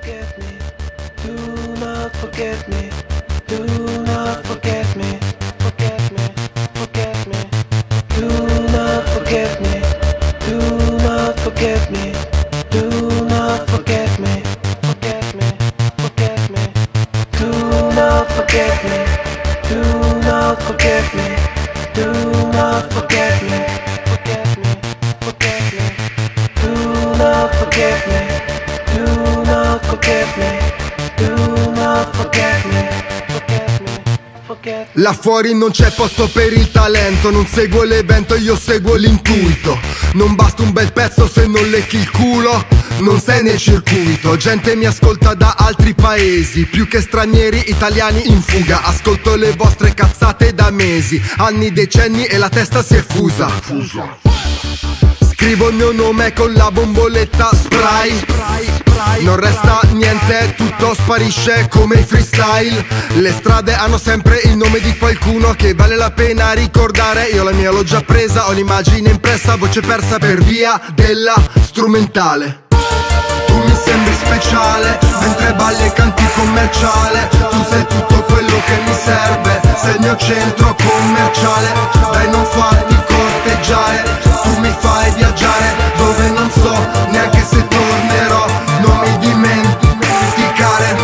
forget me. Do not forget me. Do not forget me. Forget me. Forget me. Do not forget me. Do not forget me. Do not forget me. Forget me. Forget me. Do not forget me. Do not forget me. Do not forget me. Forget me. Forget me. Do not forget me. Do not forget me. Do not forget me. Forget me. Forget me. Là fuori non c'è posto per il talento, non seguo l'evento, io seguo l'intuito. Non basta un bel pezzo se non lecchi il culo, non sei nel circuito. Gente mi ascolta da altri paesi, più che stranieri, italiani in fuga. Ascolto le vostre cazzate da mesi, anni, decenni e la testa si è fusa. Scrivo il mio nome con la bomboletta spray. Non resta niente, tutto sparisce come i freestyle. Le strade hanno sempre il nome di qualcuno che vale la pena ricordare. Io la mia l'ho già presa, ho l'immagine impressa, voce persa per via della strumentale. Tu mi sembri speciale, mentre balli e canti commerciale. Tu sei tutto quello che mi serve, sei il mio centro commerciale. Dai, non farti corteggiare, tu mi fai viaggiare dove non so neanche se tornerò. Non mi dimenticare,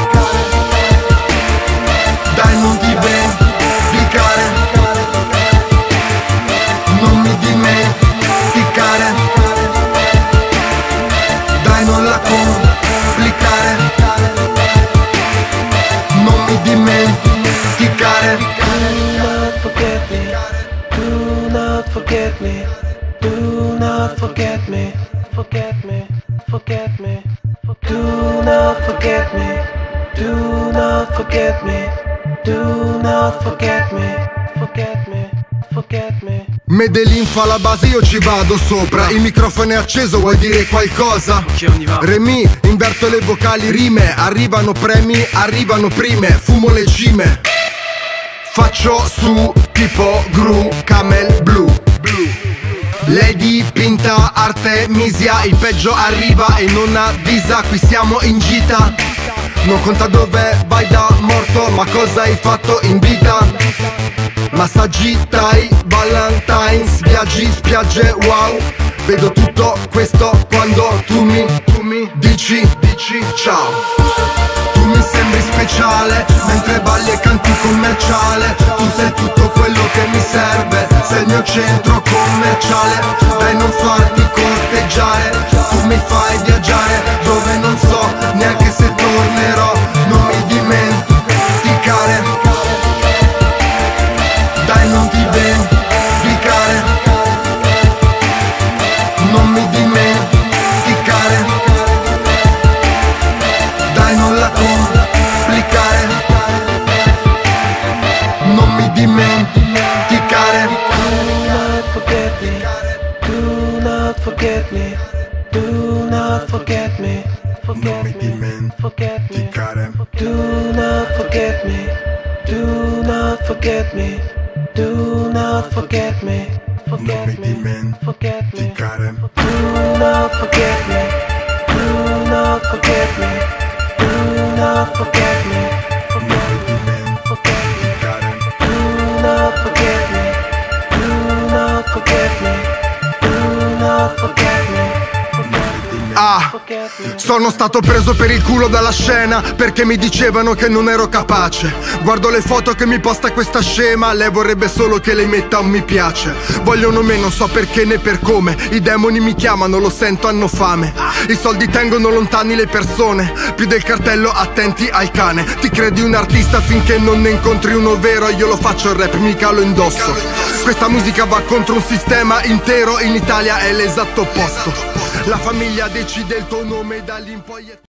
dai, non dimenticare, non mi dimenticare, dai, non la complicare, non mi dimenticare. Do not forget me. Do not forget me. Forget me. Forget me. Do not forget me. Do not forget me. Do not forget me. Forget me. Forget me. Medellin fa la base, io ci vado sopra. Il microfono è acceso, vuoi dire qualcosa? Remi, inverto le vocali, rime. Arrivano premi, arrivano prime. Fumo le cime. Faccio su tipo gru, camel blu. Lei dipinta Artemisia, il peggio arriva e non avvisa. Qui siamo in gita, non conta dove vai da morto, ma cosa hai fatto in vita. Massaggi Thai, Valentine's, viaggi, spiagge, wow. Vedo tutto questo quando tu mi dici ciao. Tu mi sembri speciale, mentre balli e canti commerciale. Tu sei tutto quello che mi serve, sei il mio centro commerciale. Dai, non farti corteggiare, tu mi fai viaggiare dove non so neanche se tornerò. Non mi dimenticare, dai, non dimenticare, non mi dimenticare, dai, non la complicare, non mi dimenticare. Do not forget me. Do not forget me. Forget me. Forget me. Do not forget me. Do not forget me. Do not forget me. Forget me. Forget me. Do not forget me. Do not forget me. Do not forget me. Forget me. Forget me. Do not forget me. Do not forget me. Do not forget me. Ah, sono stato preso per il culo dalla scena perché mi dicevano che non ero capace. Guardo le foto che mi posta questa scema, lei vorrebbe solo che lei metta un mi piace. Vogliono me, non so perché né per come. I demoni mi chiamano, lo sento, hanno fame. I soldi tengono lontani le persone, più del cartello attenti al cane. Ti credi un artista finché non ne incontri uno vero. Io lo faccio il rap, mica lo indosso. Questa musica va contro un sistema intero, in Italia è l'esatto opposto. La famiglia decide il tuo nome, da lì in poi è...